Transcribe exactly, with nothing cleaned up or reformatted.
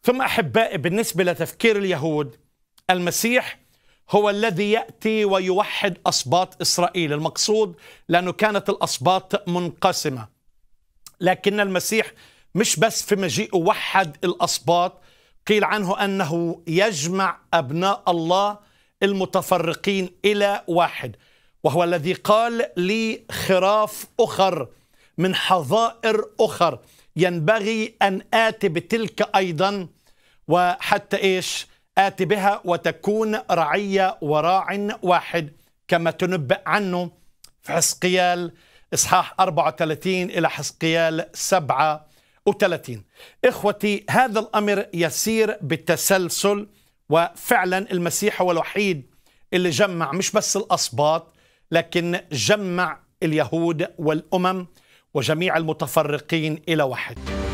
ثم أحبائي، بالنسبة لتفكير اليهود، المسيح هو الذي يأتي ويوحد أسباط إسرائيل. المقصود لأنه كانت الأسباط منقسمة، لكن المسيح مش بس في مجيئه وحد الأسباط، قيل عنه أنه يجمع أبناء الله المتفرقين إلى واحد، وهو الذي قال لي خراف أخر من حظائر أخر ينبغي أن آتي بتلك أيضا، وحتى إيش آتي بها وتكون رعية وراع واحد، كما تنبأ عنه في حزقيال إصحاح أربعة وثلاثين إلى حزقيال سبعة وثلاثين. إخوتي، هذا الأمر يسير بالتسلسل، وفعلا المسيح هو الوحيد اللي جمع مش بس الأسباط، لكن جمع اليهود والأمم وجميع المتفرقين إلى واحد.